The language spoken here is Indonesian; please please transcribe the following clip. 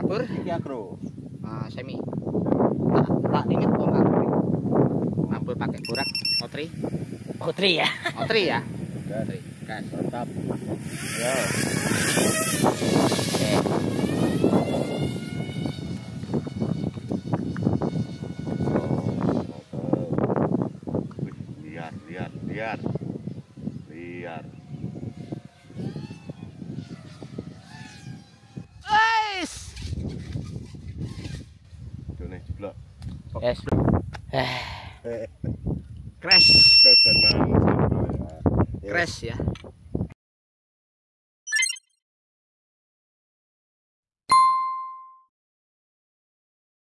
Pur? Iki agro. Semi. Tak limit kok ngapul pakai burak otri. Putri ya. Otri ya. Gas. Otri. Gas. Mantap. Ya. Oke. Liar. Guys. Jone jeblok. Yes. Crash. Tenan. Crash ya.